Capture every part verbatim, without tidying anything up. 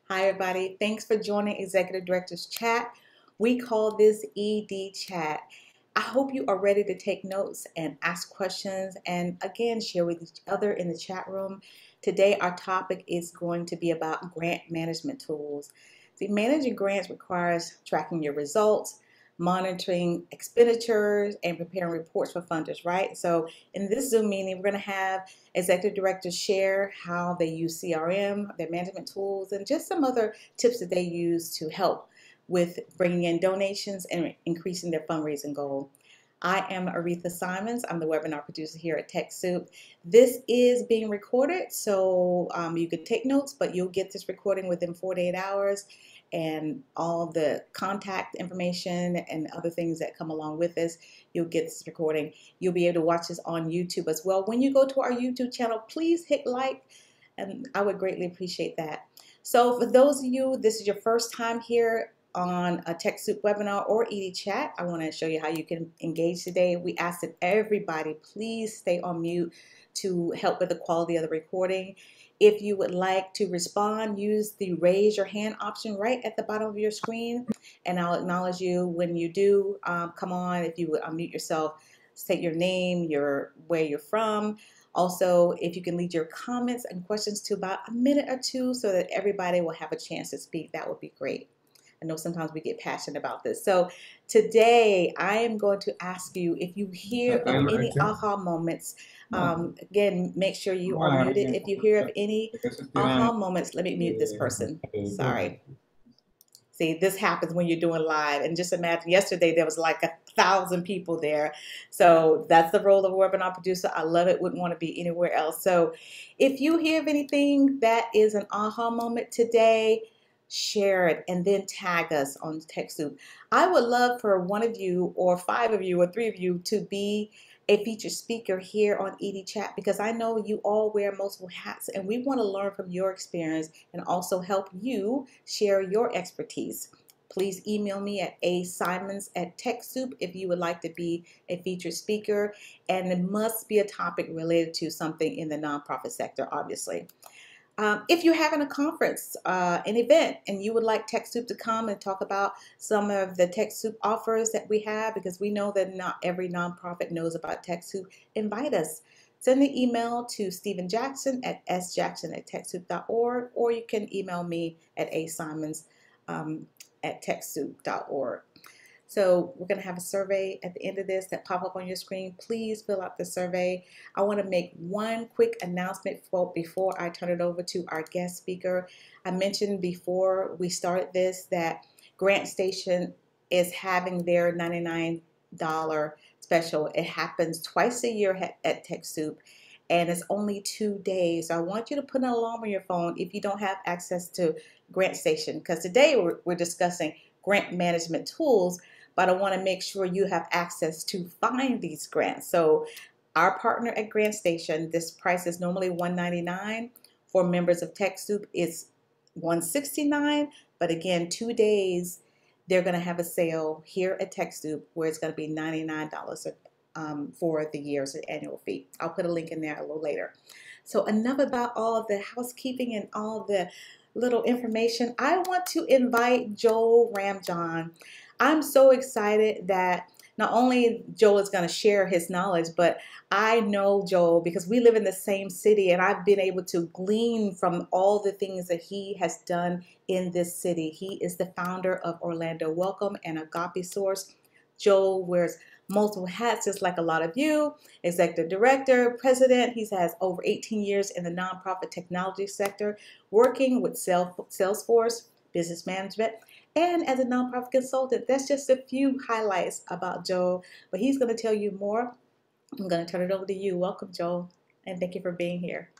Hi, everybody. Thanks for joining Executive Director's Chat. We call this E D Chat. I hope you are ready to take notes and ask questions and again share with each other in the chat room. Today, our topic is going to be about grant management tools. See, managing grants requires tracking your results, monitoring expenditures, and preparing reports for funders, right? So in this Zoom meeting, we're going to have executive directors share how they use C R M, their management tools, and just some other tips that they use to help with bringing in donations and increasing their fundraising goal. I am Aretha Simons. I'm the webinar producer here at TechSoup. This is being recorded, so um, you can take notes, but you'll get this recording within forty-eight hours, and all the contact information and other things that come along with this, you'll get this recording. You'll be able to watch this on YouTube as well. When you go to our YouTube channel, please hit like, and I would greatly appreciate that. So for those of you, this is your first time here on a TechSoup webinar or E D Chat, I want to show you how you can engage today. We ask that everybody please stay on mute to help with the quality of the recording. If you would like to respond, use the raise your hand option right at the bottom of your screen, and I'll acknowledge you when you do um, come on. If you would unmute yourself, state your name, your where you're from. Also, if you can leave your comments and questions to about a minute or two so that everybody will have a chance to speak, that would be great. I know sometimes we get passionate about this. So today I am going to ask you if you hear of any aha moments. Um, again, make sure you are muted. If you hear of any aha moments, let me mute this person. Sorry. See, this happens when you're doing live. And just imagine yesterday there was like a thousand people there. So that's the role of a webinar producer. I love it. Wouldn't want to be anywhere else. So if you hear of anything that is an aha moment today, share it and then tag us on TechSoup. I would love for one of you or five of you or three of you to be a featured speaker here on E D Chat, because I know you all wear multiple hats and we want to learn from your experience and also help you share your expertise. Please email me at a simons at TechSoup if you would like to be a featured speaker, and it must be a topic related to something in the nonprofit sector, obviously. Um, if you're having a conference, uh, an event, and you would like TechSoup to come and talk about some of the TechSoup offers that we have, because we know that not every nonprofit knows about TechSoup, invite us. Send an email to Stephen Jackson at s jackson at TechSoup dot org, or you can email me at a simons um, at TechSoup dot org. So we're going to have a survey at the end of this that pop up on your screen. Please fill out the survey. I want to make one quick announcement for, before I turn it over to our guest speaker. I mentioned before we started this that GrantStation is having their ninety-nine dollar special. It happens twice a year at, at TechSoup, and it's only two days. So I want you to put an alarm on your phone if you don't have access to GrantStation, because today we're, we're discussing grant management tools, but I want to make sure you have access to find these grants. So our partner at GrantStation, this price is normally one ninety-nine. For members of TechSoup, it's one sixty-nine. But again, two days, they're going to have a sale here at TechSoup where it's going to be ninety-nine dollars um, for the year's annual fee. I'll put a link in there a little later. So enough about all of the housekeeping and all the little information. I want to invite Joel Ramjohn. I'm so excited that not only Joel is going to share his knowledge, but I know Joel because we live in the same city, and I've been able to glean from all the things that he has done in this city. He is the founder of Orlando Welcome and Agape Source. Joel wears multiple hats, just like a lot of you: executive director, president. He has over eighteen years in the nonprofit technology sector, working with Salesforce, business management, and as a nonprofit consultant. That's just a few highlights about Joel, but he's going to tell you more. I'm going to turn it over to you. Welcome, Joel, and thank you for being here.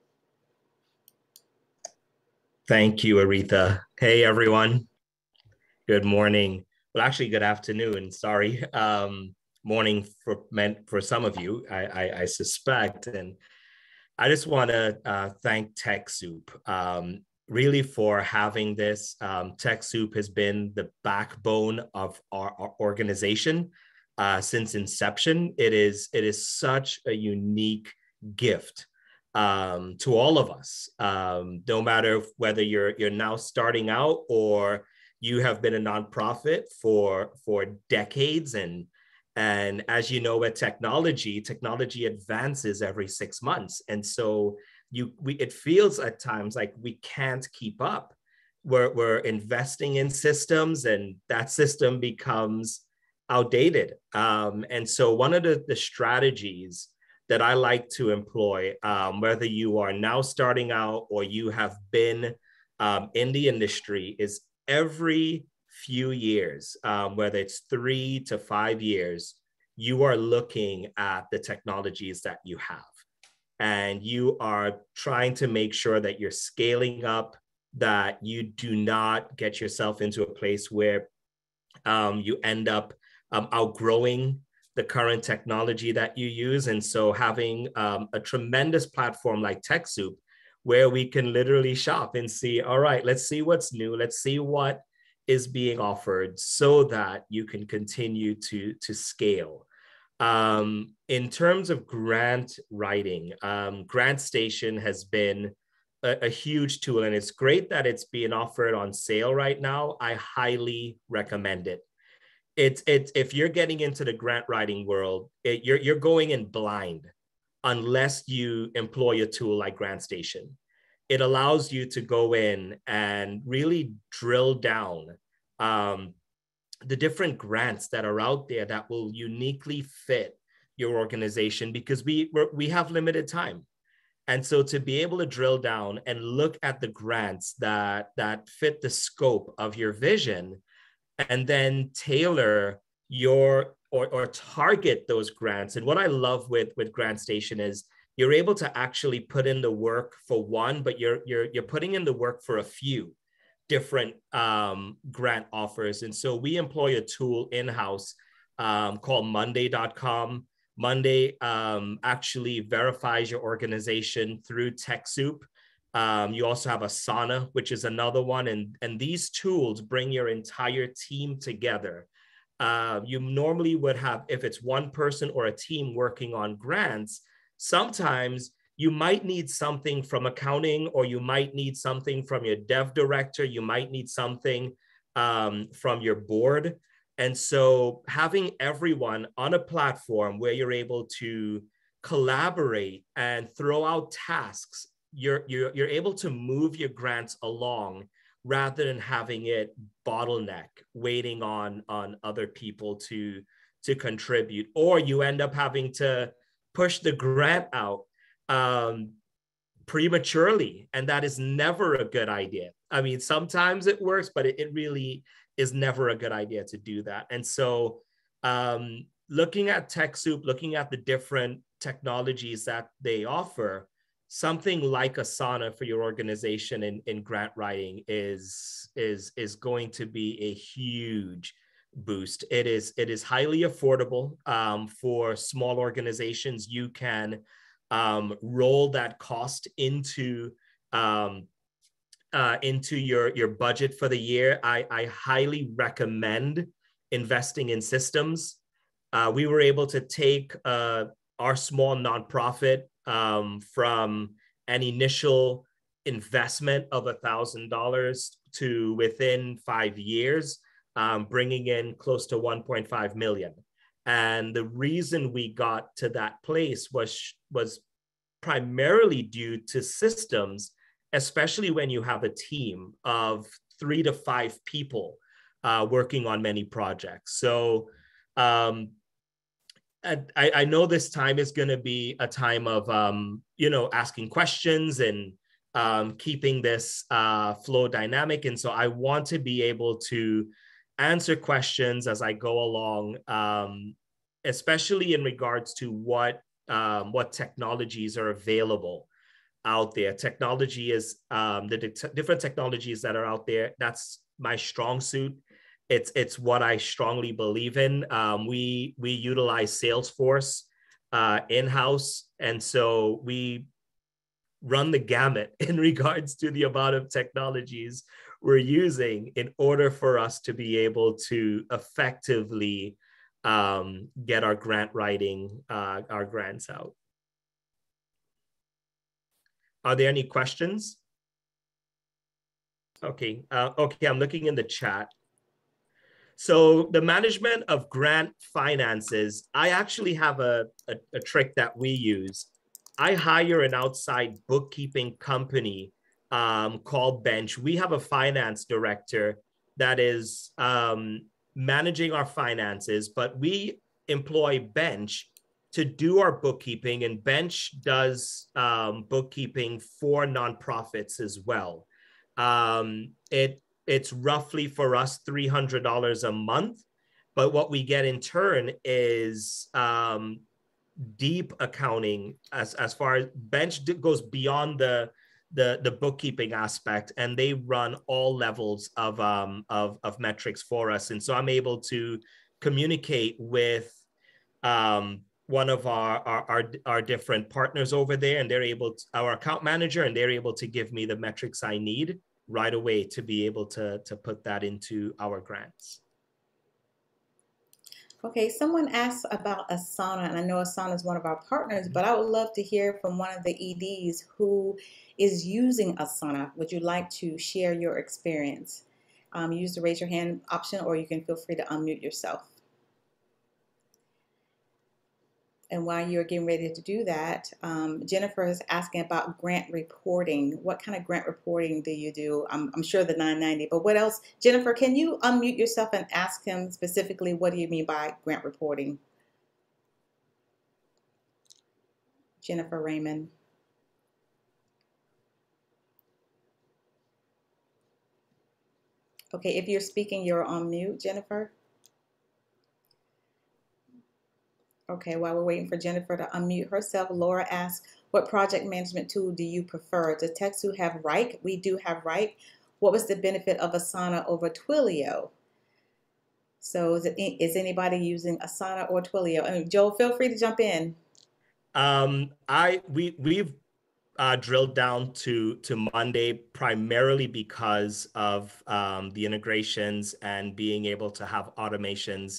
Thank you, Aretha. Hey, everyone. Good morning. Well, actually, good afternoon. Sorry. Um, morning for meant for some of you, I, I, I suspect. And I just want to uh, thank TechSoup um, really for having this. Um, TechSoup has been the backbone of our, our organization uh, since inception. It is, it is such a unique gift um, to all of us, um, no matter whether you're you're now starting out or you have been a nonprofit for for decades. And and as you know, with technology, technology advances every six months, and so you we it feels at times like we can't keep up. We're we're investing in systems, and that system becomes outdated. Um, and so one of the, the strategies that I like to employ, um, whether you are now starting out or you have been um, in the industry, is every few years, um, whether it's three to five years, you are looking at the technologies that you have. And you are trying to make sure that you're scaling up, that you do not get yourself into a place where um, you end up um, outgrowing the current technology that you use. And so having um, a tremendous platform like TechSoup, where we can literally shop and see, all right, let's see what's new. Let's see what is being offered so that you can continue to, to scale. Um, in terms of grant writing, um, GrantStation has been a, a huge tool, and it's great that it's being offered on sale right now. I highly recommend it. It's it's if you're getting into the grant writing world, it, you're you're going in blind unless you employ a tool like GrantStation. It allows you to go in and really drill down um, the different grants that are out there that will uniquely fit your organization, because we we're, we have limited time. And so to be able to drill down and look at the grants that that fit the scope of your vision, and then tailor your or, or target those grants. And what I love with with GrantStation is you're able to actually put in the work for one, but you're you're you're putting in the work for a few different um, grant offers. And so we employ a tool in-house um, called monday dot com. Monday um, actually verifies your organization through TechSoup. Um, you also have Asana, which is another one. And, and these tools bring your entire team together. Uh, you normally would have, if it's one person or a team working on grants, sometimes you might need something from accounting, or you might need something from your dev director. You might need something um, from your board. And so having everyone on a platform where you're able to collaborate and throw out tasks, you're, you're, you're able to move your grants along rather than having it bottleneck, waiting on, on other people to, to contribute, or you end up having to push the grant out um, prematurely. And that is never a good idea. I mean, sometimes it works, but it, it really is never a good idea to do that. And so um, looking at TechSoup, looking at the different technologies that they offer, something like Asana for your organization in, in grant writing is, is, is going to be a huge boost. It is, it is highly affordable um, for small organizations. You can um, roll that cost into um, uh, into your, your budget for the year. I, I highly recommend investing in systems. Uh, we were able to take uh, our small nonprofit um, from an initial investment of one thousand dollars to within five years, um, bringing in close to one point five million. And the reason we got to that place was, was primarily due to systems, especially when you have a team of three to five people uh, working on many projects. So um, I, I know this time is going to be a time of, um, you know, asking questions and um, keeping this uh, flow dynamic. And so I want to be able to answer questions as I go along, um, especially in regards to what, um, what technologies are available out there. Technology is um, the di- different technologies that are out there. That's my strong suit. It's it's what I strongly believe in. Um, we we utilize Salesforce uh, in-house, and so we run the gamut in regards to the amount of technologies we're using in order for us to be able to effectively um, get our grant writing, uh, our grants out. Are there any questions? Okay, uh, okay, I'm looking in the chat. So the management of grant finances, I actually have a, a, a trick that we use. I hire an outside bookkeeping company um, called Bench. We have a finance director that is um, managing our finances, but we employ Bench to do our bookkeeping, and Bench does um, bookkeeping for nonprofits as well. Um, it it's roughly for us three hundred dollars a month. But what we get in turn is um, deep accounting as, as far as Bench goes beyond the, the, the bookkeeping aspect, and they run all levels of, um, of, of metrics for us. And so I'm able to communicate with um, one of our, our, our, our different partners over there, and they're able to, our account manager, and they're able to give me the metrics I need right away to be able to, to put that into our grants. Okay, someone asked about Asana, and I know Asana is one of our partners, but I would love to hear from one of the E Ds who is using Asana. Would you like to share your experience? Um, use the raise your hand option, or you can feel free to unmute yourself. And while you're getting ready to do that, um, Jennifer is asking about grant reporting. What kind of grant reporting do you do? I'm, I'm sure the nine ninety, but what else? Jennifer, can you unmute yourself and ask him specifically, what do you mean by grant reporting? Jennifer Raymond. Okay, if you're speaking, you're on mute, Jennifer. Okay, while we're waiting for Jennifer to unmute herself, Laura asks, what project management tool do you prefer? Does TechSoup have Wrike? We do have Wrike. What was the benefit of Asana over Twilio? So is, it, is anybody using Asana or Twilio? I mean, Joel, feel free to jump in. Um, I we we've uh, drilled down to to Monday primarily because of um, the integrations and being able to have automations.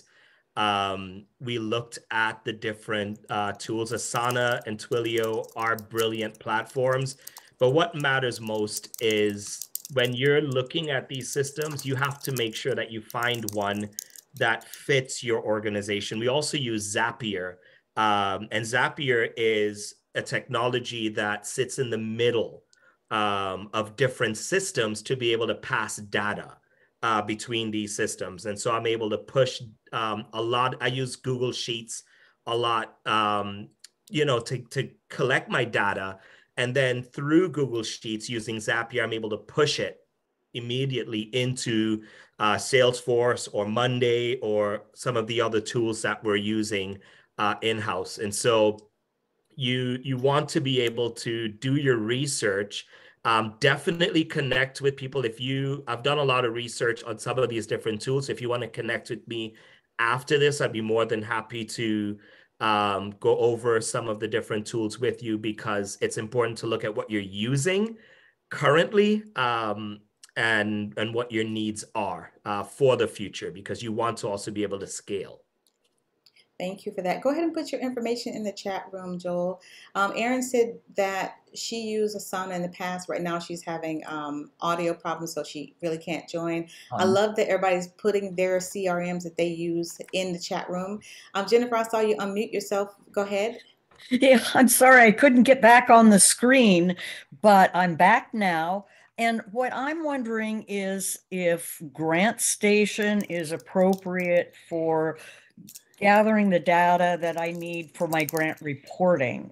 Um, we looked at the different uh, tools. Asana and Twilio are brilliant platforms, but what matters most is when you're looking at these systems, you have to make sure that you find one that fits your organization. We also use Zapier, um, and Zapier is a technology that sits in the middle um, of different systems to be able to pass data uh, between these systems. And so I'm able to push um, a lot. I use Google Sheets a lot, um, you know, to, to collect my data. And then through Google Sheets using Zapier, I'm able to push it immediately into uh, Salesforce or Monday or some of the other tools that we're using uh, in-house. And so you you want to be able to do your research. Um, definitely connect with people. If you, I've done a lot of research on some of these different tools. If you want to connect with me after this, I'd be more than happy to um, go over some of the different tools with you, because it's important to look at what you're using currently um, and and what your needs are uh, for the future, because you want to also be able to scale. Thank you for that. Go ahead and put your information in the chat room, Joel. Um, Erin said that she used Asana in the past. Right now she's having um, audio problems, so she really can't join. I Um, love that everybody's putting their C R Ms that they use in the chat room. Um, Jennifer, I saw you unmute yourself. Go ahead. yeah, I'm sorry I couldn't get back on the screen, but I'm back now. And what I'm wondering is if GrantStation is appropriate for gathering the data that I need for my grant reporting,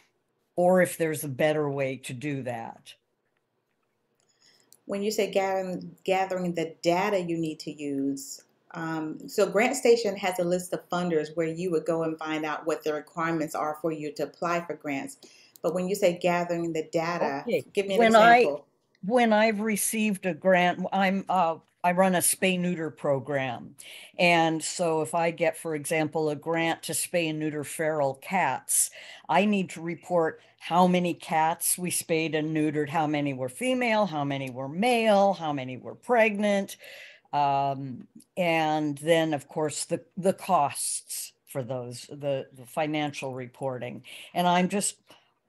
or if there's a better way to do that. When you say gathering, gathering the data you need to use, um, so GrantStation has a list of funders where you would go and find out what the requirements are for you to apply for grants. But when you say gathering the data, Okay. give me an When I example. when I've received a grant, I'm uh, I run a spay neuter program. And so if I get, for example, a grant to spay and neuter feral cats, I need to report how many cats we spayed and neutered, how many were female, how many were male, how many were pregnant. Um, and then of course the, the costs for those, the, the financial reporting. And I'm just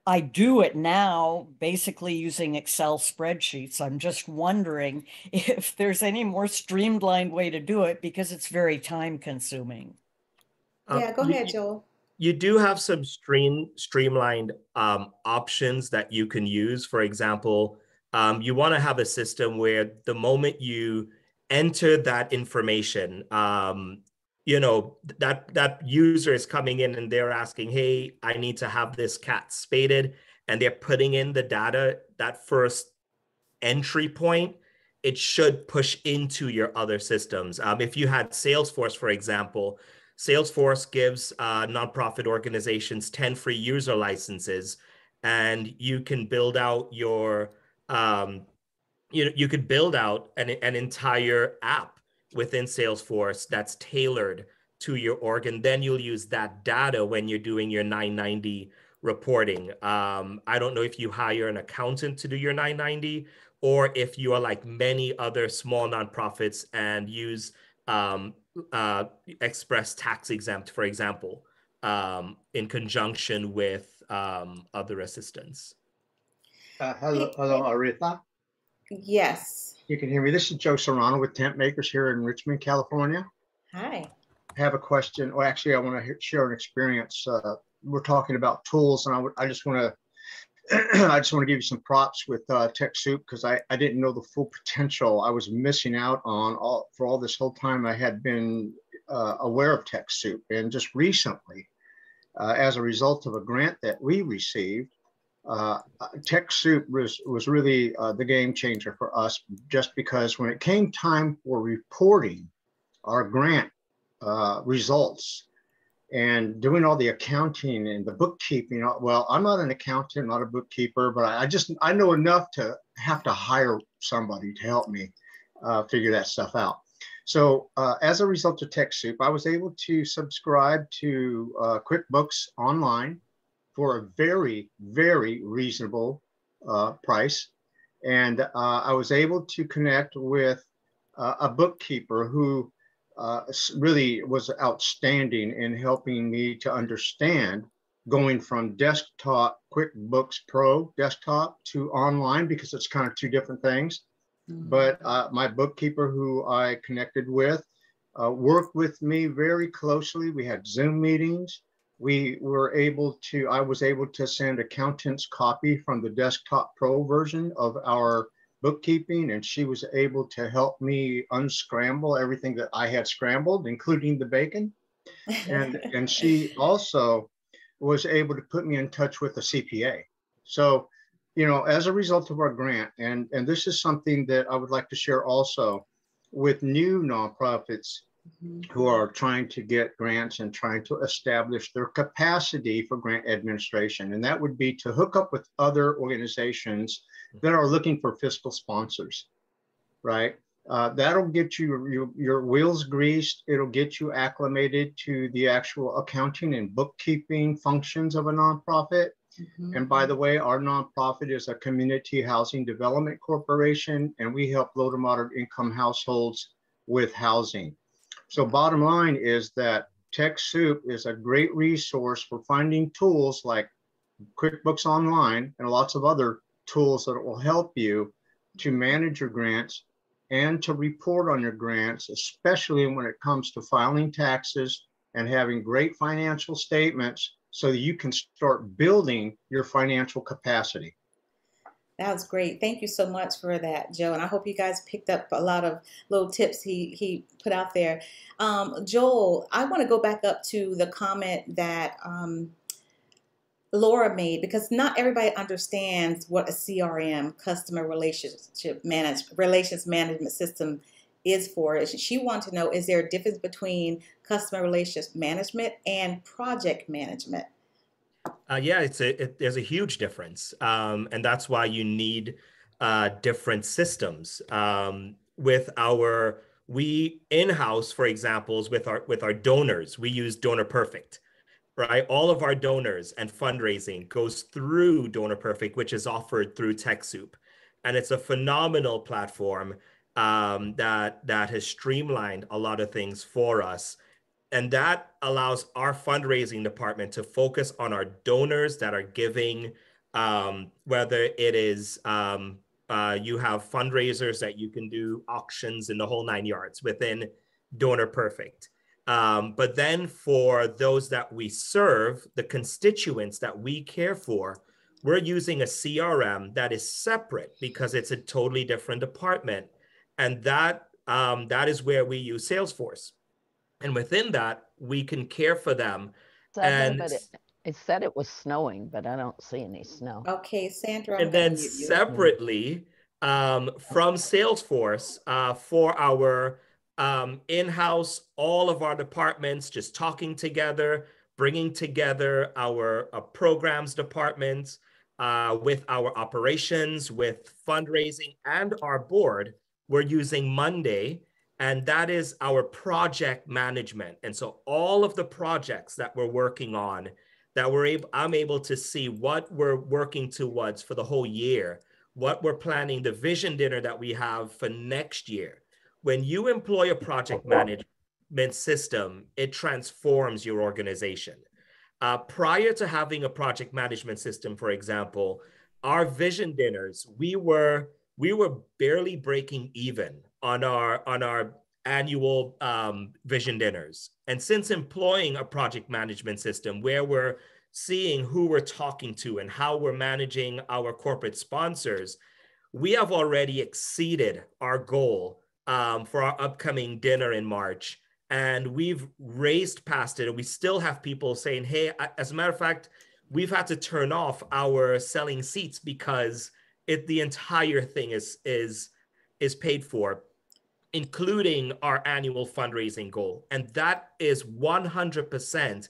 I do it now, basically using Excel spreadsheets. I'm just wondering if there's any more streamlined way to do it because it's very time consuming. Um, Yeah, go you, ahead, you Joel. you do have some stream streamlined um, options that you can use. For example, um, you want to have a system where the moment you enter that information, um, you know, that that user is coming in and they're asking, hey, I need to have this cat spaded, and they're putting in the data, that first entry point, it should push into your other systems. Um, if you had Salesforce, for example, Salesforce gives uh, nonprofit organizations ten free user licenses, and you can build out your um, you you could build out an, an entire app within Salesforce that's tailored to your org, and then you'll use that data when you're doing your nine ninety reporting. Um, I don't know if you hire an accountant to do your nine ninety, or if you are like many other small nonprofits and use um, uh, Express Tax Exempt, for example, um, in conjunction with um, other assistants. Uh, hello, Hey, hello, Aretha. yes. You can hear me. This is Joe Serrano with Tent Makers here in Richmond, California. Hi. I have a question. Well, actually, I want to share an experience. Uh, we're talking about tools, and I, would, I just want to I just want to give you some props with uh, TechSoup because I, I didn't know the full potential I was missing out on all for all this whole time. I had been uh, aware of TechSoup, and just recently, uh, as a result of a grant that we received, uh, TechSoup was was really uh, the game changer for us. Just because when it came time for reporting our grant uh, results and doing all the accounting and the bookkeeping. Well, I'm not an accountant, not a bookkeeper, but I just, I know enough to have to hire somebody to help me uh, figure that stuff out. So uh, as a result of TechSoup, I was able to subscribe to uh, QuickBooks Online for a very, very reasonable uh, price. And uh, I was able to connect with uh, a bookkeeper who uh, really was outstanding in helping me to understand going from desktop QuickBooks Pro desktop to online, because it's kind of two different things. Mm-hmm. But uh, my bookkeeper who I connected with uh, worked with me very closely. We had Zoom meetings. We were able to, I was able to send accountants copy from the desktop pro version of our bookkeeping, and she was able to help me unscramble everything that I had scrambled, including the bacon. And, and she also was able to put me in touch with a C P A. So, you know, as a result of our grant, and, and this is something that I would like to share also with new nonprofits who are trying to get grants and trying to establish their capacity for grant administration. And that would be to hook up with other organizations that are looking for fiscal sponsors, right? Uh, that'll get you your, your wheels greased. It'll get you acclimated to the actual accounting and bookkeeping functions of a nonprofit. Mm-hmm. And by the way, our nonprofit is a community housing development corporation, and we help low to moderate income households with housing. So bottom line is that TechSoup is a great resource for finding tools like QuickBooks Online and lots of other tools that will help you to manage your grants and to report on your grants, especially when it comes to filing taxes and having great financial statements so that you can start building your financial capacity. That was great. Thank you so much for that, Joe. And I hope you guys picked up a lot of little tips he, he put out there. Um, Joel, I want to go back up to the comment that um, Laura made, because not everybody understands what a C R M, customer relationship manage, relations management system, is for. She wanted to know, is there a difference between customer relations management and project management? Uh, yeah, it's a, it, there's a huge difference. Um, and that's why you need uh, different systems. Um, with our, we in-house, for examples, with our, with our donors, we use Donor Perfect, right? All of our donors and fundraising goes through Donor Perfect, which is offered through TechSoup. And it's a phenomenal platform um, that, that has streamlined a lot of things for us. And that allows our fundraising department to focus on our donors that are giving Um, whether it is um, uh, you have fundraisers that you can do auctions in the whole nine yards within Donor Perfect. Um, but then for those that we serve, the constituents that we care for, we're using a C R M that is separate because it's a totally different department. And that, um, that is where we use Salesforce. And within that, we can care for them. Seven, And but it, it said it was snowing, but I don't see any snow. Okay, Sandra, I'm and going to then mute you. separately um, from Salesforce uh, for our um, in-house, all of our departments just talking together, bringing together our uh, programs departments uh, with our operations, with fundraising, and our board. We're using Monday, and that is our project management. And so all of the projects that we're working on, that we're able, I'm able to see what we're working towards for the whole year, what we're planning, the vision dinner that we have for next year. When you employ a project management system, it transforms your organization. Uh, prior to having a project management system, for example, our vision dinners, we were we were barely breaking even on our on our annual um, vision dinners. And since employing a project management system where we're seeing who we're talking to and how we're managing our corporate sponsors, we have already exceeded our goal um, for our upcoming dinner in March. And we've raised past it. And we still have people saying, hey, as a matter of fact, we've had to turn off our selling seats because it the entire thing is is is paid for, including our annual fundraising goal. And that is one hundred percent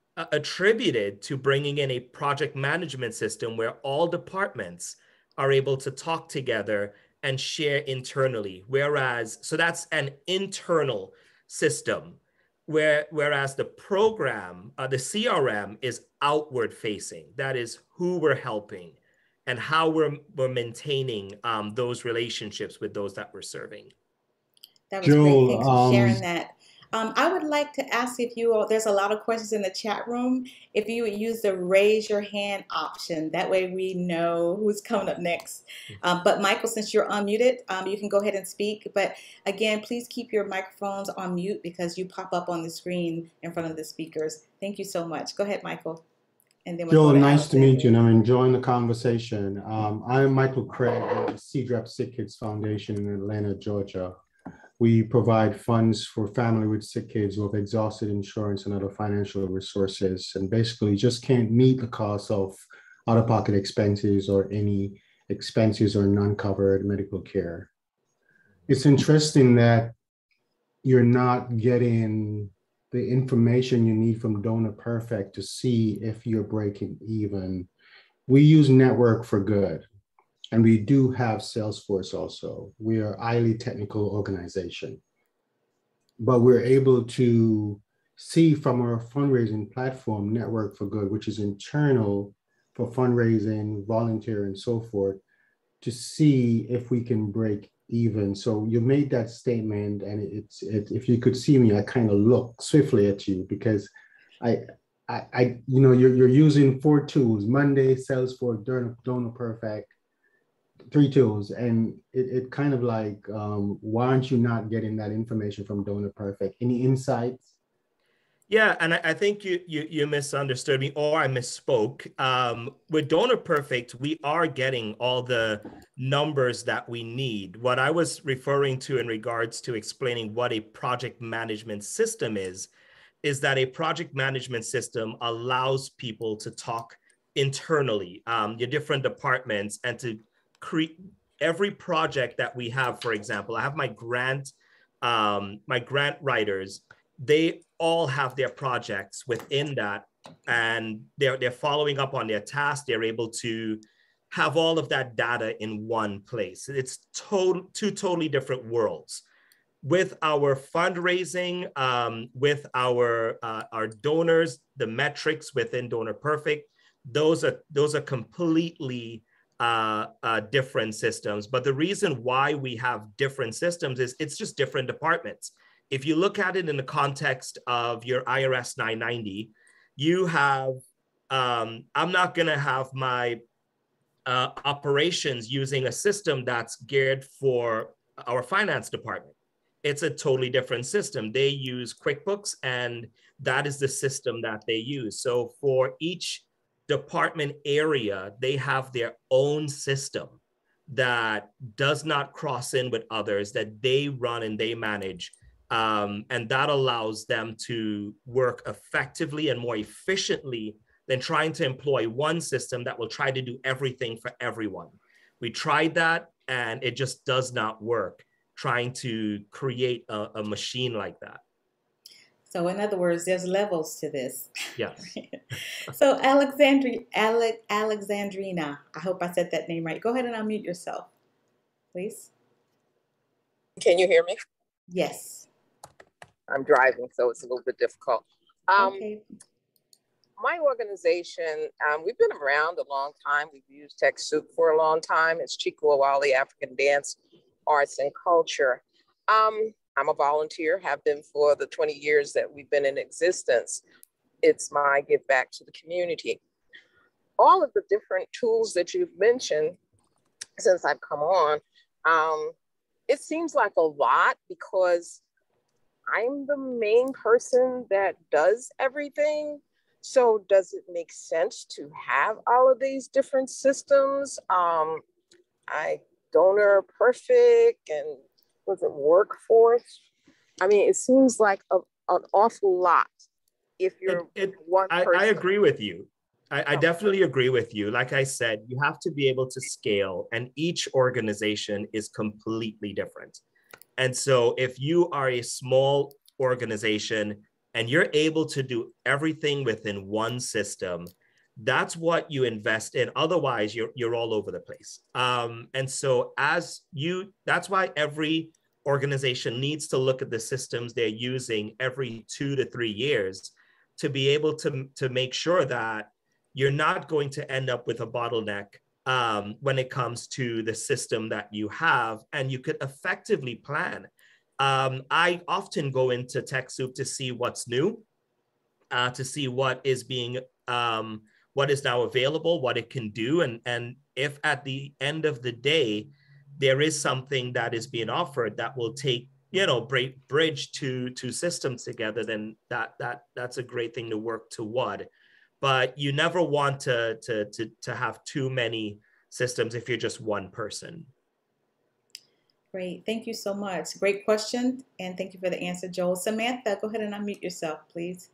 attributed to bringing in a project management system where all departments are able to talk together and share internally. Whereas, so that's an internal system, where, whereas the program, uh, the C R M is outward facing. That is who we're helping and how we're, we're maintaining um, those relationships with those that we're serving. That was Joel, great. Thanks for um, sharing that. Um, I would like to ask if you all, there's a lot of questions in the chat room, if you would use the raise your hand option. That way we know who's coming up next. Um, but Michael, since you're unmuted, um, you can go ahead and speak. But again, please keep your microphones on mute because you pop up on the screen in front of the speakers. Thank you so much. Go ahead, Michael. And then we'll Joel, go to nice to Allison. meet you, and I'm enjoying the conversation. Um, I'm Michael Craig with the C D R E P Sick Kids Foundation in Atlanta, Georgia. We provide funds for family with sick kids who have exhausted insurance and other financial resources and basically just can't meet the cost of out-of-pocket expenses or any expenses or non-covered medical care. It's interesting that you're not getting the information you need from Donor Perfect to see if you're breaking even. We use Network for Good. And we do have Salesforce also. We are a highly technical organization. But we're able to see from our fundraising platform, Network for Good, which is internal for fundraising, volunteer, and so forth, to see if we can break even. So you made that statement, and it's it, if you could see me, I kind of look swiftly at you because I, I, I you know, you're, you're using four tools: Monday, Salesforce, Donor, Donor Perfect, three tools, and it, it kind of like, um, why aren't you not getting that information from Donor Perfect? Any insights? Yeah, and I, I think you, you you misunderstood me, or I misspoke. Um, with Donor Perfect, we are getting all the numbers that we need. What I was referring to in regards to explaining what a project management system is, is that a project management system allows people to talk internally, um, your different departments, and to create every project that we have. For example, I have my grant, um, my grant writers. They all have their projects within that, and they're they're following up on their tasks. They're able to have all of that data in one place. It's total two totally different worlds. With our fundraising, um, with our uh, our donors, the metrics within Donor Perfect, those are those are completely uh, uh, different systems. But the reason why we have different systems is it's just different departments. If you look at it in the context of your I R S nine ninety, you have, um, I'm not gonna have my uh, operations using a system that's geared for our finance department. It's a totally different system. They use QuickBooks, and that is the system that they use. So for each department area, they have their own system that does not cross in with others, that they run and they manage. Um, and that allows them to work effectively and more efficiently than trying to employ one system that will try to do everything for everyone. We tried that and it just does not work, trying to create a, a machine like that. So in other words, there's levels to this. Yes. So Alexandri, Ale, Alexandrina, I hope I said that name right. Go ahead and unmute yourself, please. Can you hear me? Yes. I'm driving, so it's a little bit difficult. Um, Okay. My organization, um, we've been around a long time. We've used TechSoup for a long time. It's Chico Awali African Dance, Arts, and Culture. Um, I'm a volunteer, have been for the twenty years that we've been in existence. It's my give back to the community. All of the different tools that you've mentioned since I've come on, um, it seems like a lot because I'm the main person that does everything. So does it make sense to have all of these different systems? Um, I donor perfect and was it workforce? I mean, it seems like a, an awful lot if you're It, it, one I, person. I agree with you. I, I Oh. definitely agree with you. Like I said, you have to be able to scale, and each organization is completely different. And so if you are a small organization and you're able to do everything within one system, that's what you invest in. Otherwise, you're, you're all over the place. Um, and so as you, that's why every organization needs to look at the systems they're using every two to three years to be able to, to make sure that you're not going to end up with a bottleneck um, when it comes to the system that you have, and you could effectively plan. Um, I often go into TechSoup to see what's new, uh, to see what is being, um, what is now available, what it can do. And, and if at the end of the day, there is something that is being offered that will take, you know, bridge two, two systems together, then that, that, that's a great thing to work toward. But you never want to, to, to, to have too many systems if you're just one person. Great. Thank you so much. Great question. And thank you for the answer, Joel. Samantha, go ahead and unmute yourself, please.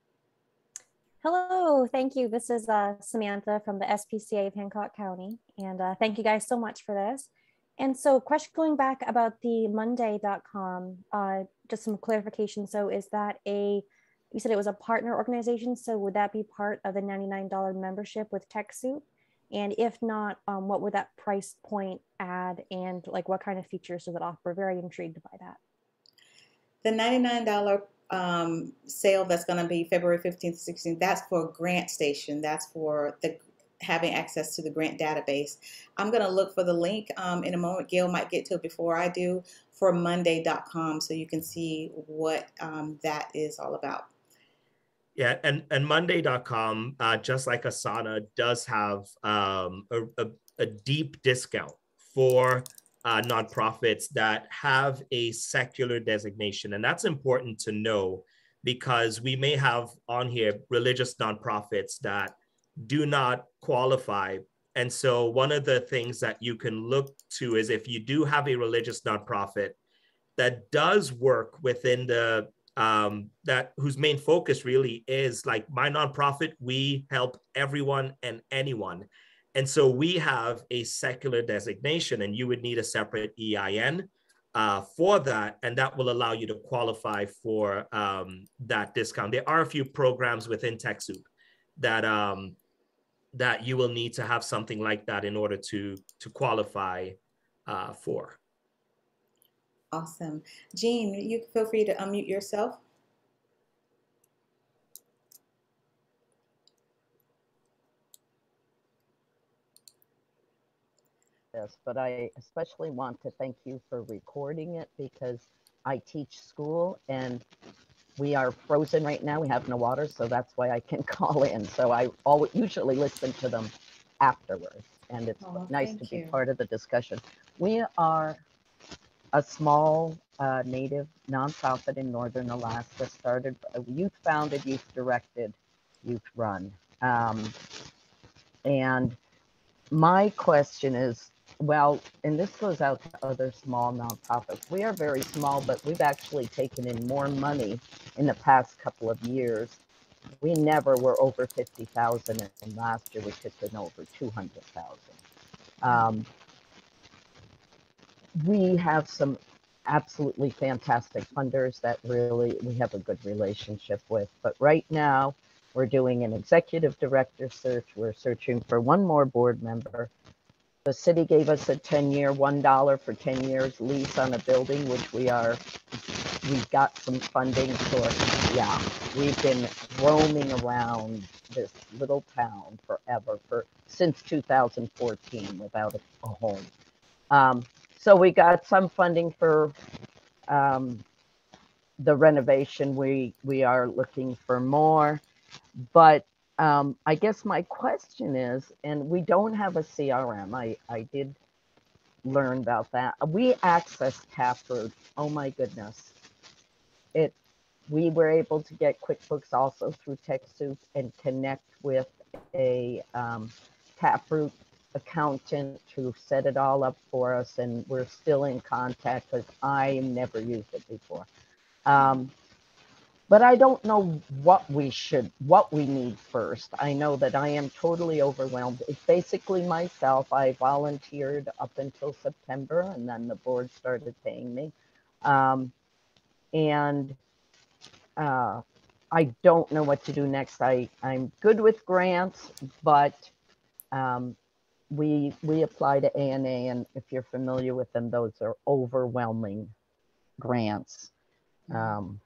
Hello, thank you. This is uh, Samantha from the S P C A of Hancock County. And uh, thank you guys so much for this. And so question going back about the Monday dot com, uh, just some clarification. So is that a, you said it was a partner organization. So would that be part of the ninety-nine dollar membership with TechSoup? And if not, um, what would that price point add, and like what kind of features does it offer? Very intrigued by that. The ninety-nine dollar um, sale that's going to be February fifteenth to sixteenth, that's for Grant Station. That's for the having access to the grant database. I'm going to look for the link um, in a moment. Gail might get to it before I do, for Monday dot com, so you can see what um, that is all about. Yeah, and, and Monday dot com, uh, just like Asana, does have um, a, a, a deep discount for uh, nonprofits that have a secular designation. And that's important to know, because we may have on here religious nonprofits that do not qualify. And so one of the things that you can look to is if you do have a religious nonprofit that does work within the Um, that whose main focus really is like my nonprofit, we help everyone and anyone. And so we have a secular designation, and you would need a separate E I N uh, for that. And that will allow you to qualify for um, that discount. There are a few programs within TechSoup that, um, that you will need to have something like that in order to, to qualify uh, for. Awesome. Jean, you feel free to unmute yourself. This, but I especially want to thank you for recording it, because I teach school and we are frozen right now. We have no water, so that's why I can call in. So I always usually listen to them afterwards. and it's Oh, nice thank to be you. part of the discussion. We are a small uh, native nonprofit in Northern Alaska, started a youth-founded, youth-directed, youth-run. Um, and my question is, well, and this goes out to other small nonprofits. We are very small, but we've actually taken in more money in the past couple of years. We never were over fifty thousand, and last year we took in over two hundred thousand. Um, we have some absolutely fantastic funders that really we have a good relationship with. But right now, we're doing an executive director search. We're searching for one more board member. The city gave us a ten-year, one dollar for ten years lease on a building, which we are, we've got some funding for. Yeah, we've been roaming around this little town forever, for since two thousand fourteen without a, a home. Um, so we got some funding for um, the renovation. We, we are looking for more, but um, I guess my question is, and we don't have a C R M. I, I did learn about that. We access Taproot. Oh my goodness. It, we were able to get QuickBooks also through TechSoup and connect with a um, Taproot accountant to set it all up for us, and we're still in contact because I never used it before. Um, but I don't know what we should, what we need first. I know that I am totally overwhelmed. It's basically myself. I volunteered up until September, and then the board started paying me. Um, and uh, I don't know what to do next. I, I'm good with grants, but um, we we apply to A N A, and if you're familiar with them, those are overwhelming grants, um,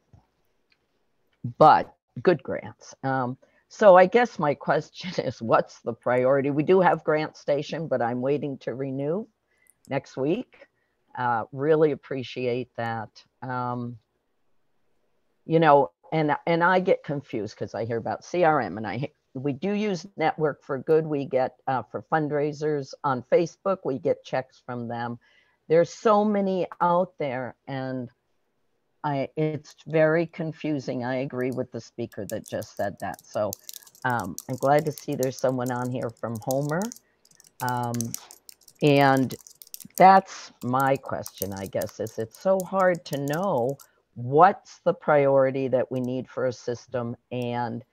but good grants. Um, so I guess my question is, what's the priority? We do have Grant Station, but I'm waiting to renew next week. Uh, really appreciate that. Um, you know, and and I get confused because I hear about C R M, and I we do use Network for Good. We get uh, for fundraisers on Facebook, we get checks from them. There's so many out there, and I it's very confusing. I agree with the speaker that just said that. So um, I'm glad to see there's someone on here from Homer. Um, and that's my question, I guess, is it's so hard to know what's the priority that we need for a system, and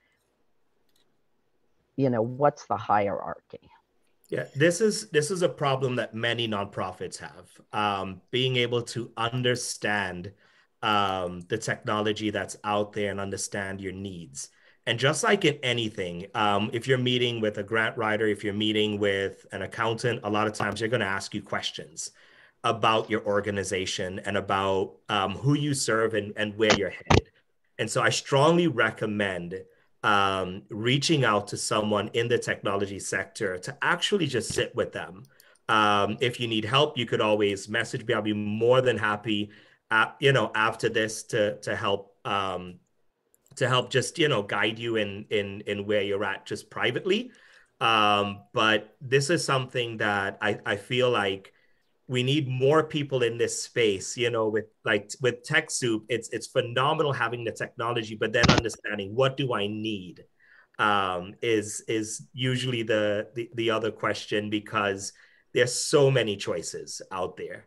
you know, what's the hierarchy? Yeah, this is this is a problem that many nonprofits have. Um, being able to understand um, the technology that's out there and understand your needs. And just like in anything, um, if you're meeting with a grant writer, if you're meeting with an accountant, a lot of times they're going to ask you questions about your organization and about um, who you serve and, and where you're headed. And so I strongly recommend um, reaching out to someone in the technology sector to actually just sit with them. Um, if you need help, you could always message me. I'll be more than happy, uh, you know, after this to to help um, to help just, you know, guide you in in in where you're at just privately. Um, but this is something that I I feel like we need more people in this space, you know, with like with TechSoup, it's it's phenomenal having the technology, but then understanding what do I need um, is is usually the, the the other question, because there's so many choices out there.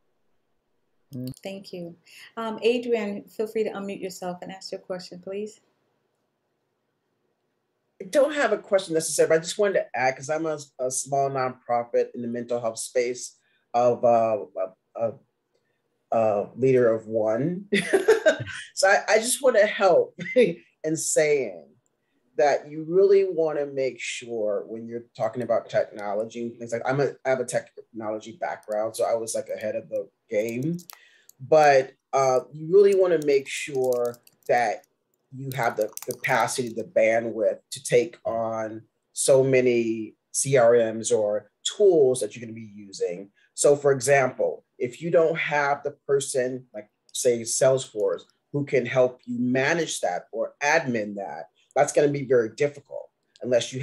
Thank you. Um, Adrian, feel free to unmute yourself and ask your question, please. I don't have a question necessarily, but I just wanted to add, because I'm a, a small nonprofit in the mental health space of uh, a, a, a leader of one. So I, I just want to help in saying that you really want to make sure when you're talking about technology, things like I'm a, I have a technology background, so I was like ahead of the game, but uh, you really want to make sure that you have the capacity, the bandwidth to take on so many C R Ms or tools that you're going to be using. So for example, if you don't have the person, like say Salesforce, who can help you manage that or admin that, that's going to be very difficult unless you have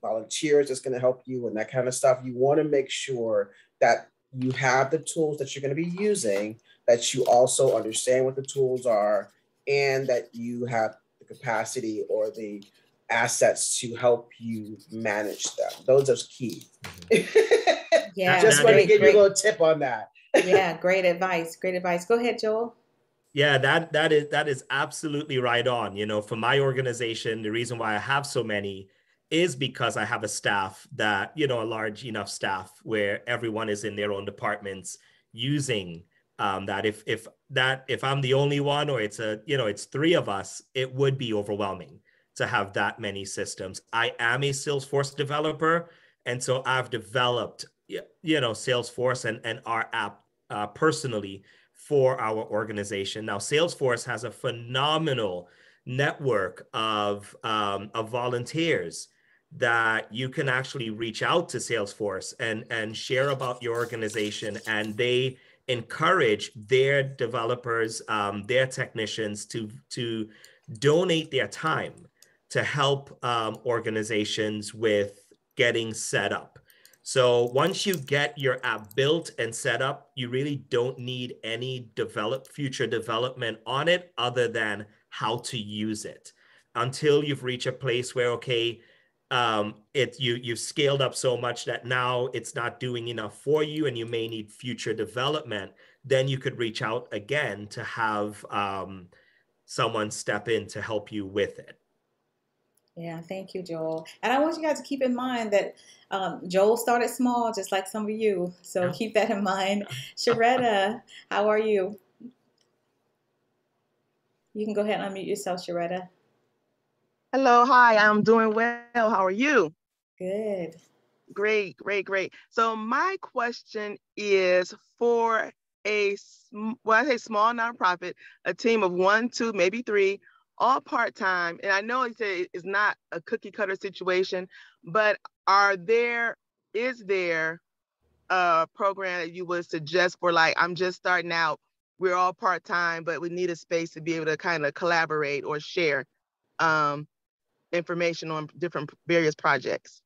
volunteers that's going to help you and that kind of stuff. You want to make sure that you have the tools that you're going to be using, that you also understand what the tools are, and that you have the capacity or the assets to help you manage them. Those are key. Yeah, just want to give great. you a little tip on that. Yeah, great advice. Great advice. Go ahead, Joel. Yeah, that that is that is absolutely right on. You know, for my organization, the reason why I have so many is because I have a staff that, you know, a large enough staff where everyone is in their own departments using um, that. If if that if I'm the only one, or it's a, you know, it's three of us, it would be overwhelming to have that many systems. I am a Salesforce developer, and so I've developed, you know, Salesforce and and our app uh, personally for our organization. Now, Salesforce has a phenomenal network of, um, of volunteers that you can actually reach out to Salesforce and, and share about your organization. And they encourage their developers, um, their technicians to, to donate their time to help um, organizations with getting set up. So once you get your app built and set up, you really don't need any develop future development on it other than how to use it until you've reached a place where, okay, um, it, you, you've scaled up so much that now it's not doing enough for you and you may need future development. Then you could reach out again to have um, someone step in to help you with it. Yeah, thank you, Joel. And I want you guys to keep in mind that um, Joel started small, just like some of you. So Yeah. keep that in mind. Sharetta, how are you? You can go ahead and unmute yourself, Sharetta. Hello, hi, I'm doing well. How are you? Good. Great, great, great. So my question is for a, well, I say small nonprofit, a team of one, two, maybe three, all part-time. And I know you say it's not a cookie cutter situation, but are there, is there a program that you would suggest for, like, I'm just starting out, we're all part-time, but we need a space to be able to kind of collaborate or share um, information on different various projects?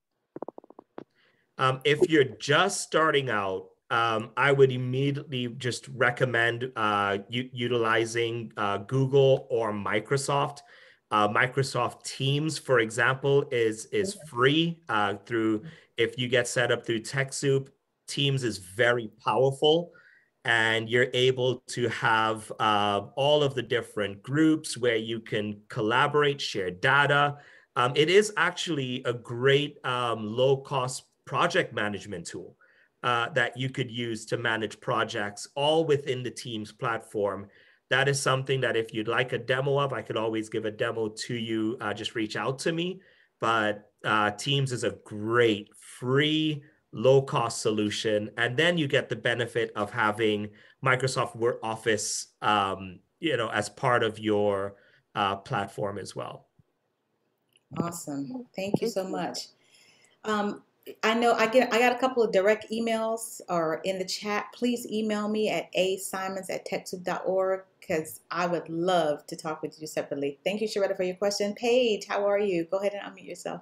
Um, if you're just starting out, um, I would immediately just recommend uh, utilizing uh, Google or Microsoft. Uh, Microsoft Teams, for example, is is free uh, through, if you get set up through TechSoup. Teams is very powerful, and you're able to have uh, all of the different groups where you can collaborate, share data. Um, it is actually a great um, low-cost project management tool uh, that you could use to manage projects all within the Teams platform. That is something that if you'd like a demo of, I could always give a demo to you. Uh, just reach out to me. But uh, Teams is a great free, low-cost solution. And then you get the benefit of having Microsoft Word Office, um, you know, as part of your uh, platform as well. Awesome. Thank you so much. Um, I know I get I got a couple of direct emails or in the chat. Please email me at a simons at techsoup dot org because I would love to talk with you separately. Thank you, Sharetta, for your question. Paige, how are you? Go ahead and unmute yourself.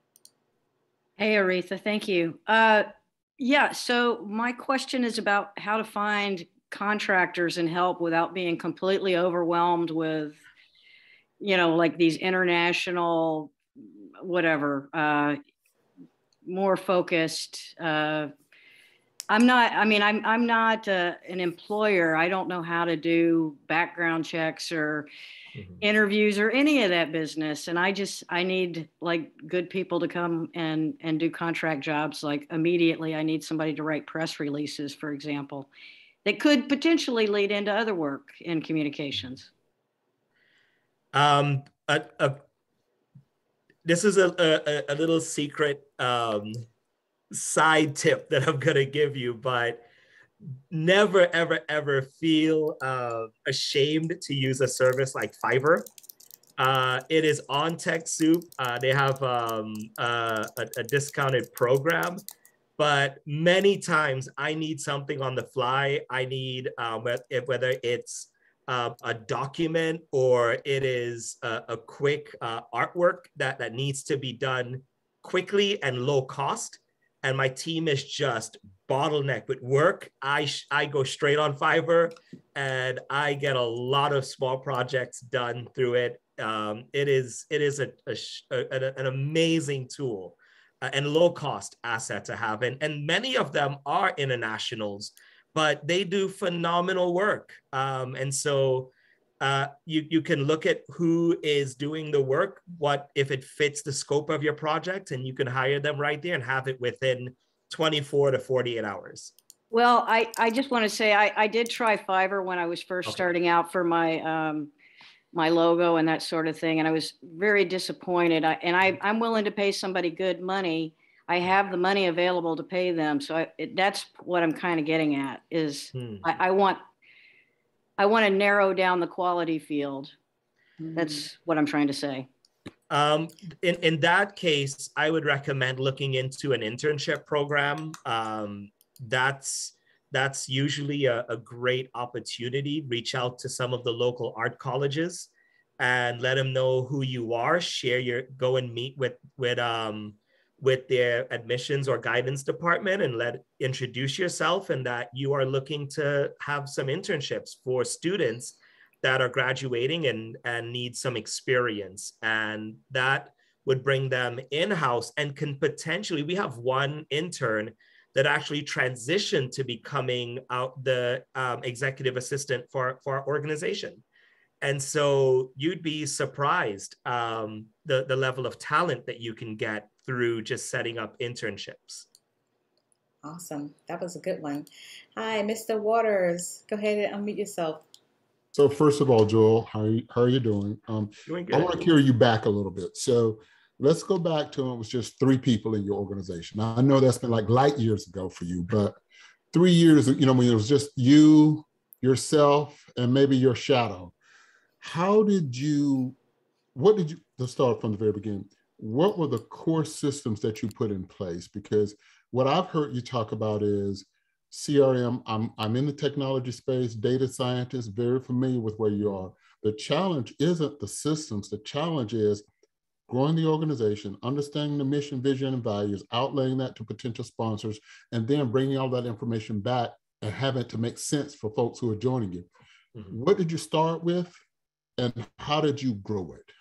Hey, Aretha, thank you. Uh, yeah, so my question is about how to find contractors and help without being completely overwhelmed with, you know, like these international, whatever, uh, more focused. Uh, I'm not, I mean, I'm, I'm not uh, an employer. I don't know how to do background checks or mm-hmm. interviews or any of that business. And I just, I need like good people to come and, and do contract jobs. Like immediately, I need somebody to write press releases, for example, that could potentially lead into other work in communications. Um, a, a, this is a, a, a little secret um, side tip that I'm going to give you, but never, ever, ever feel uh, ashamed to use a service like Fiverr. Uh, it is on TechSoup. Uh, they have um, uh, a, a discounted program, but many times I need something on the fly. I need, uh, whether it's uh, a document or it is a, a quick uh, artwork that, that needs to be done quickly and low cost. And my team is just bottlenecked with work. I, I go straight on Fiverr and I get a lot of small projects done through it. Um, it is, it is a, a, a, an amazing tool uh, and low cost asset to have. And, and many of them are internationals, but they do phenomenal work. Um, and so uh, you, you can look at who is doing the work, what if it fits the scope of your project, and you can hire them right there and have it within twenty-four to forty-eight hours. Well, I, I just want to say I, I did try Fiverr when I was first okay. starting out for my um, my logo and that sort of thing, and I was very disappointed. I, and I, I'm willing to pay somebody good money. I have the money available to pay them, so I, it, that's what I'm kind of getting at. Is hmm. I, I want I want to narrow down the quality field. That's what I'm trying to say. Um, in, in that case, I would recommend looking into an internship program. Um, that's that's usually a, a great opportunity. Reach out to some of the local art colleges and let them know who you are. Share your, go and meet with with um, with their admissions or guidance department and let introduce yourself and that you are looking to have some internships for students that are graduating and, and need some experience. And that would bring them in-house and can potentially, we have one intern that actually transitioned to becoming out the um, executive assistant for, for our organization. And so you'd be surprised um, the, the level of talent that you can get through just setting up internships. Awesome. That was a good one. Hi, Mister Waters. Go ahead and unmute yourself. So first of all, Joel, how are you, how are you doing? Um, doing good. I want to carry you back a little bit. So let's go back to when it was just three people in your organization. Now, I know that's been like light years ago for you, but three years, you know, when it was just you, yourself, and maybe your shadow. How did you, what did you, let's start from the very beginning. What were the core systems that you put in place? Because what I've heard you talk about is C R M, I'm, I'm in the technology space, data scientist, very familiar with where you are. The challenge isn't the systems. The challenge is growing the organization, understanding the mission, vision, and values, outlaying that to potential sponsors, and then bringing all that information back and having it to make sense for folks who are joining you. Mm-hmm. What did you start with and how did you grow it?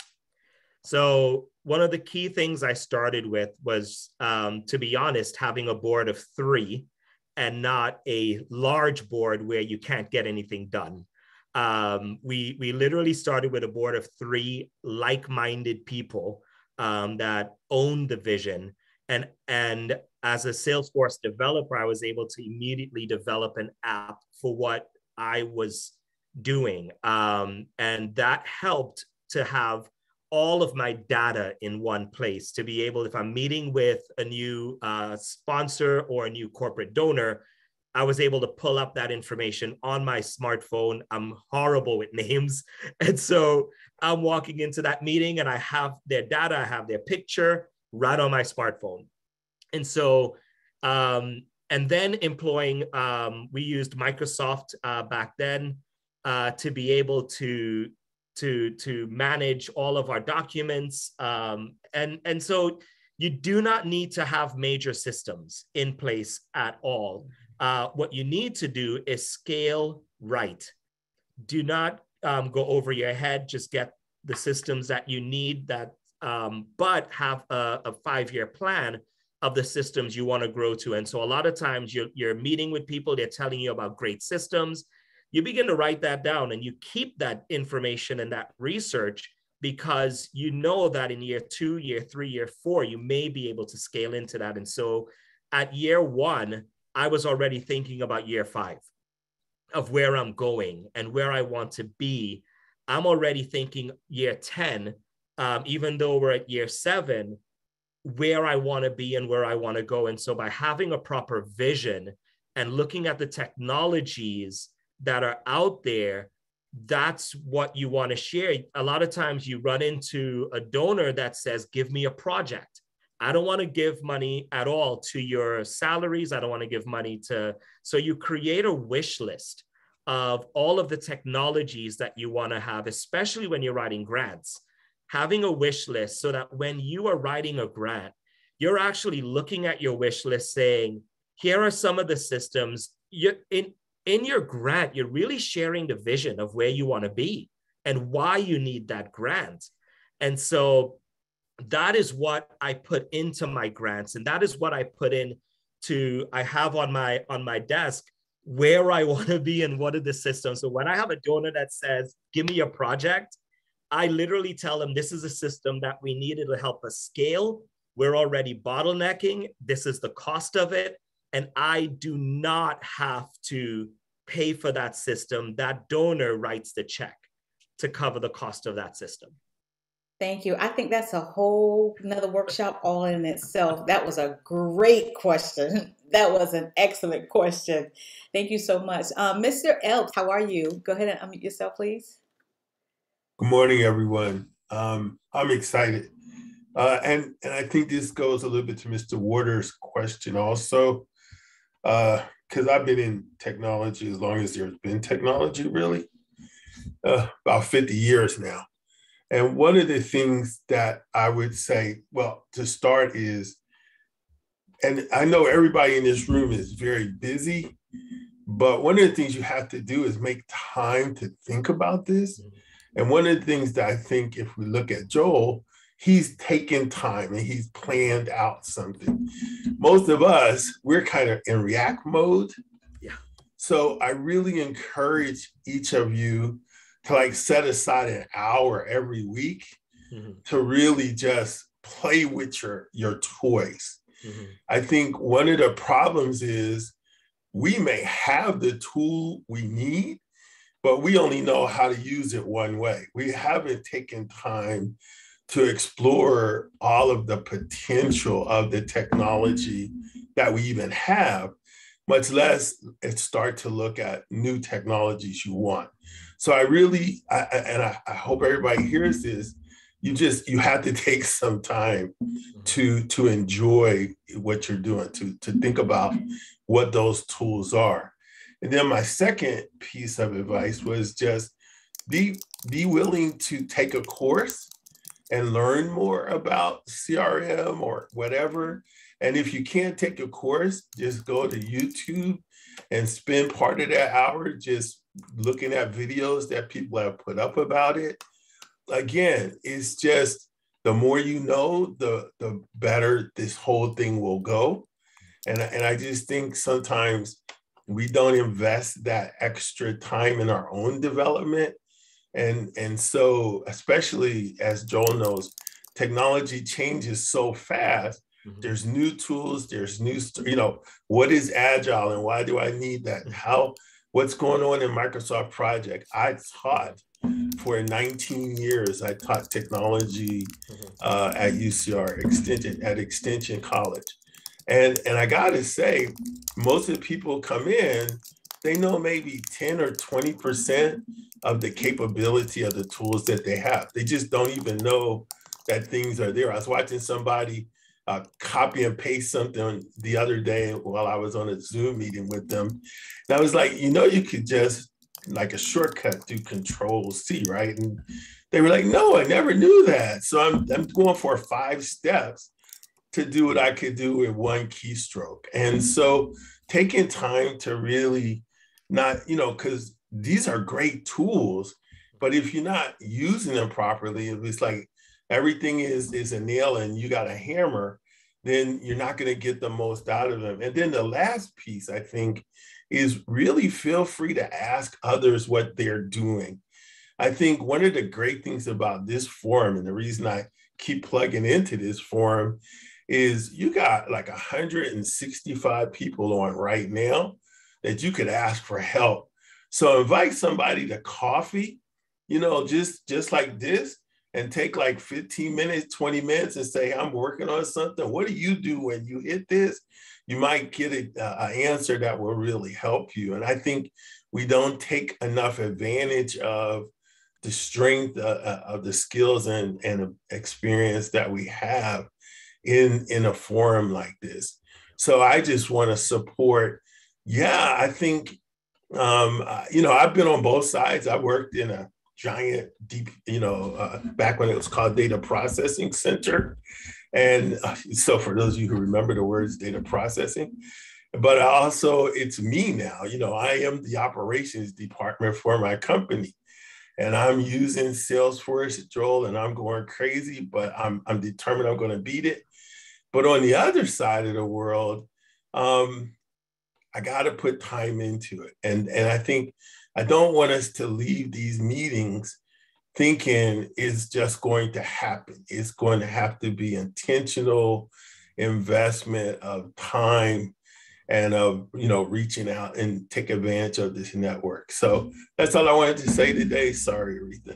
So one of the key things I started with was, um, to be honest, having a board of three and not a large board where you can't get anything done. Um, we, we literally started with a board of three like-minded people um, that own the vision. And, and as a Salesforce developer, I was able to immediately develop an app for what I was doing. Um, and that helped to have all of my data in one place to be able, if I'm meeting with a new uh, sponsor or a new corporate donor, I was able to pull up that information on my smartphone. I'm horrible with names. And so I'm walking into that meeting and I have their data, I have their picture right on my smartphone. And so, um, and then employing, um, we used Microsoft uh, back then uh, to be able to to to manage all of our documents. Um, and, and so you do not need to have major systems in place at all. Uh, what you need to do is scale right. Do not um, go over your head, just get the systems that you need, that, um, but have a, a five-year plan of the systems you want to grow to. And so a lot of times you're, you're meeting with people, they're telling you about great systems. You begin to write that down and you keep that information and that research because you know that in year two, year three, year four, you may be able to scale into that. And so at year one, I was already thinking about year five of where I'm going and where I want to be. I'm already thinking year ten, um, even though we're at year seven, where I want to be and where I want to go. And so by having a proper vision and looking at the technologies that are out there, that's what you want to share. A lot of times you run into a donor that says, give me a project. I don't want to give money at all to your salaries. I don't want to give money to, so you create a wish list of all of the technologies that you want to have, especially when you're writing grants, having a wish list so that when you are writing a grant, you're actually looking at your wish list saying, here are some of the systems. You're in, in your grant, you're really sharing the vision of where you want to be and why you need that grant. And so that is what I put into my grants. And that is what I put in to, I have on my, on my desk where I want to be and what are the systems. So when I have a donor that says, give me a project, I literally tell them this is a system that we needed to help us scale. We're already bottlenecking. This is the cost of it. And I do not have to pay for that system. That donor writes the check to cover the cost of that system. Thank you. I think that's a whole another workshop all in itself. That was a great question. That was an excellent question. Thank you so much. Um, Mister Elks, how are you? Go ahead and unmute yourself, please. Good morning, everyone. Um, I'm excited. Uh, and, and I think this goes a little bit to Mister Waters' question also, because uh, I've been in technology as long as there's been technology, really, uh, about fifty years now. And one of the things that I would say, well, to start is, and I know everybody in this room is very busy, but one of the things you have to do is make time to think about this. And one of the things that I think if we look at Joel, he's taken time and he's planned out something. Most of us, we're kind of in react mode. Yeah. So I really encourage each of you to like set aside an hour every week mm-hmm. to really just play with your, your toys. Mm-hmm. I think one of the problems is we may have the tool we need, but we only know how to use it one way. We haven't taken time to explore all of the potential of the technology that we even have, much less start to look at new technologies you want. So I really, I, and I, I hope everybody hears this, you just, you have to take some time to, to enjoy what you're doing, to, to think about what those tools are. And then my second piece of advice was just be, be willing to take a course and learn more about C R M or whatever. And if you can't take a course, just go to YouTube and spend part of that hour just looking at videos that people have put up about it. Again, it's just the more you know, the, the better this whole thing will go. And, and I just think sometimes we don't invest that extra time in our own development. And, and so, especially as Joel knows, technology changes so fast. Mm-hmm. There's new tools, there's new, you know, what is Agile and why do I need that? And how, what's going on in Microsoft Project? I taught for nineteen years, I taught technology uh, at U C R, Extension, at Extension College. And, and I gotta say, most of the people come in, they know maybe ten or twenty percent of the capability of the tools that they have. They just don't even know that things are there. I was watching somebody uh, copy and paste something the other day while I was on a Zoom meeting with them. And I was like, you know, you could just like a shortcut do Control C, right? And they were like, no, I never knew that. So I'm, I'm going for five steps to do what I could do with one keystroke. And so taking time to really not, you know, because these are great tools, but if you're not using them properly, if it's like everything is, is a nail and you got a hammer, then you're not going to get the most out of them. And then the last piece, I think, is really feel free to ask others what they're doing. I think one of the great things about this forum, and the reason I keep plugging into this forum, is you got like one hundred sixty-five people on right now that you could ask for help. So invite somebody to coffee, you know, just, just like this, and take like fifteen minutes, twenty minutes and say, I'm working on something. What do you do when you hit this? You might get an answer that will really help you. And I think we don't take enough advantage of the strength uh, of the skills and, and experience that we have in, in a forum like this. So I just want to support, yeah, I think, um, you know, I've been on both sides. I worked in a giant deep, you know, uh, back when it was called Data Processing Center. And uh, so for those of you who remember the words data processing, but also it's me now, you know, I am the operations department for my company. And I'm using Salesforce, Joel, and I'm going crazy, but I'm, I'm determined I'm going to beat it. But on the other side of the world, um, I got to put time into it. And, and I think I don't want us to leave these meetings thinking it's just going to happen. It's going to have to be intentional investment of time and of, you know, reaching out and take advantage of this network. So that's all I wanted to say today. Sorry, Aretha.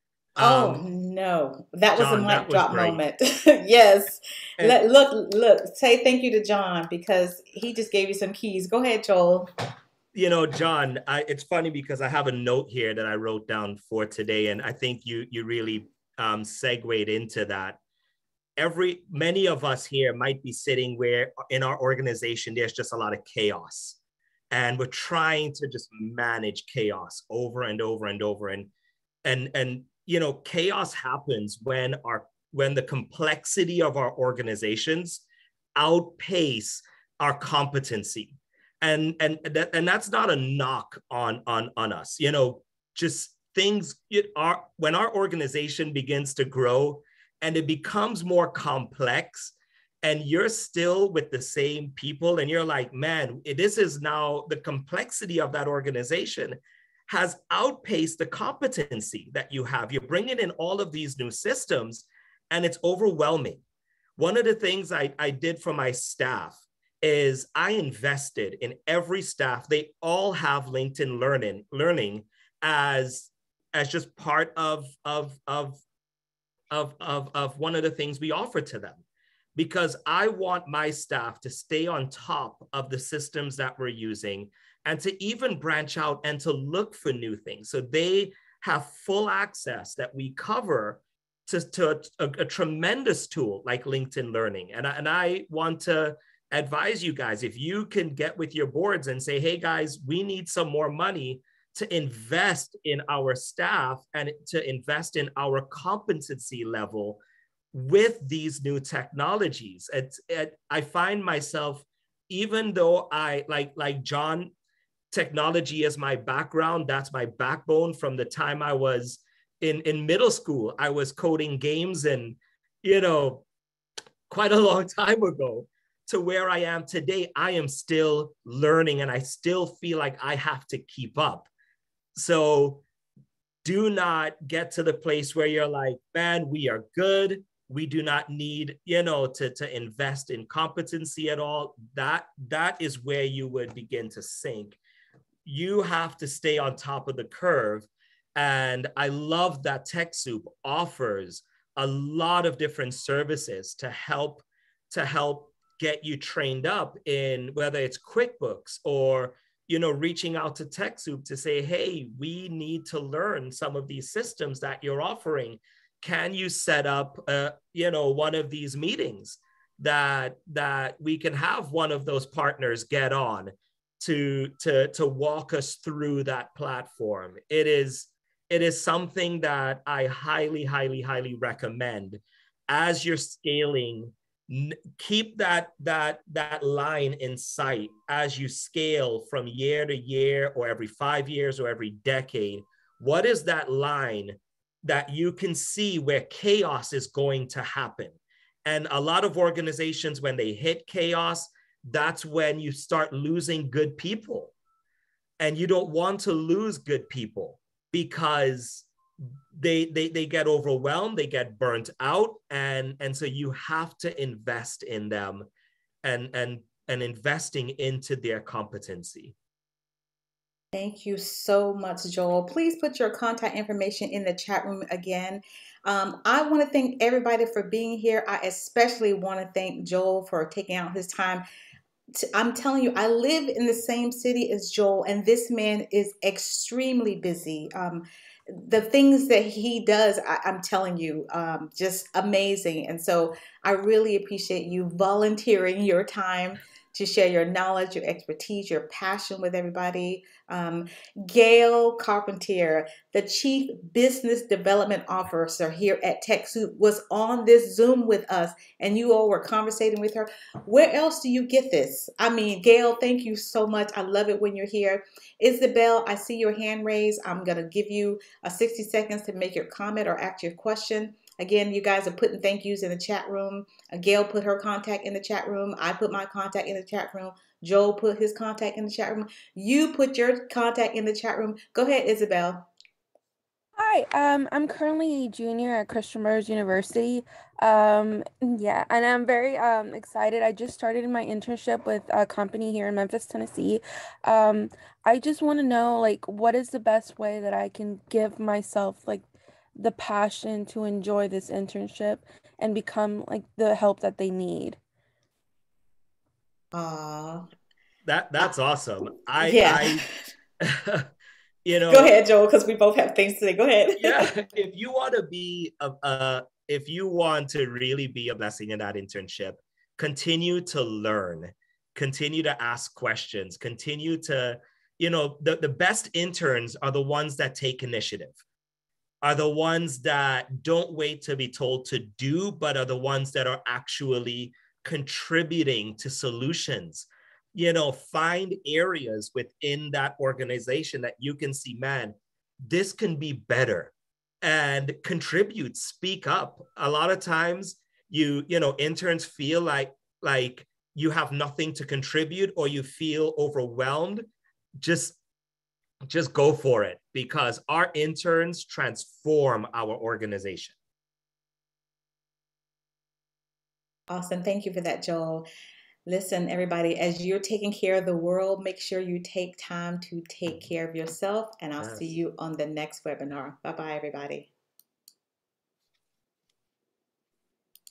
Oh Um, no, that was a John, that mic was drop great. moment. Yes. And Let, look, look, say thank you to John because he just gave you some keys. Go ahead, Joel. you know, John, I, it's funny because I have a note here that I wrote down for today, and I think you you really um, segued into that. Every many of us here might be sitting where in our organization there's just a lot of chaos, and we're trying to just manage chaos over and over and over, and and and you know, chaos happens when our when the complexity of our organizations outpace our competency. And and that and that's not a knock on on on us. You know, just things it are when our organization begins to grow and it becomes more complex, and you're still with the same people, and you're like, man, this is now the complexity of that organization has outpaced the competency that you have. You're bringing in all of these new systems, and it's overwhelming. One of the things I, I did for my staff is I invested in every staff. They all have LinkedIn Learning, learning as, as just part of, of, of, of, of, of one of the things we offer to them. Because I want my staff to stay on top of the systems that we're using and to even branch out and to look for new things. So they have full access that we cover to, to a, a tremendous tool like LinkedIn Learning. And I, and I want to advise you guys, if you can get with your boards and say, hey guys, we need some more money to invest in our staff and to invest in our competency level with these new technologies. It's, it, I find myself, even though I, like, like John, technology is my background, that's my backbone from the time I was in, in middle school. I was coding games and, you know, quite a long time ago, to where I am today. I am still learning and I still feel like I have to keep up. So do not get to the place where you're like, man, we are good. We do not need, you know, to, to invest in competency at all. That, that is where you would begin to sink. You have to stay on top of the curve. And I love that TechSoup offers a lot of different services to help, to help get you trained up in whether it's QuickBooks or, you know, reaching out to TechSoup to say, hey, we need to learn some of these systems that you're offering. Can you set up, uh, you know, one of these meetings that that we can have one of those partners get on to to to walk us through that platform? It is it is something that I highly, highly, highly recommend as you're scaling. Keep that that that line in sight as you scale from year to year, or every five years, or every decade. What is that line that you can see where chaos is going to happen? And a lot of organizations, when they hit chaos, that's when you start losing good people. And you don't want to lose good people because they, they, they get overwhelmed, they get burnt out. And, and so you have to invest in them and, and, and investing into their competency. Thank you so much, Joel. Please put your contact information in the chat room again. Um, I want to thank everybody for being here. I especially want to thank Joel for taking out his time. I'm telling you, I live in the same city as Joel, and this man is extremely busy. Um, the things that he does, I, I'm telling you, um, just amazing. And so I really appreciate you volunteering your time to share your knowledge, your expertise, your passion with everybody. Um, Gail Carpentier, the Chief Business Development Officer here at TechSoup, was on this Zoom with us, and you all were conversating with her. Where else do you get this? I mean, Gail, thank you so much. I love it when you're here. Isabel, I see your hand raised. I'm going to give you a sixty seconds to make your comment or ask your question. Again, you guys are putting thank yous in the chat room. Uh, Gail put her contact in the chat room. I put my contact in the chat room. Joel put his contact in the chat room. You put your contact in the chat room. Go ahead, Isabel. Hi, um, I'm currently a junior at Christian Brothers University. Um, yeah, and I'm very um, excited. I just started my internship with a company here in Memphis, Tennessee. Um, I just want to know, like, what is the best way that I can give myself, like, the passion to enjoy this internship and become, like, the help that they need? Aw. That that's awesome. I Yeah. I you know, Go ahead, Joel, because we both have things to say. Go ahead. Yeah, if you want to be a, a if you want to really be a blessing in that internship, continue to learn, continue to ask questions, continue to, you know, the, the best interns are the ones that take initiative, are the ones that don't wait to be told to do, but are the ones that are actually contributing to solutions. You know, find areas within that organization that you can see, man, this can be better, and contribute, speak up. A lot of times you, you know, interns feel like, like you have nothing to contribute or you feel overwhelmed. Just, just go for it, because our interns transform our organization. Awesome. Thank you for that, Joel. Listen, everybody, as you're taking care of the world, make sure you take time to take care of yourself. And I'll Yes. see you on the next webinar. Bye-bye, everybody.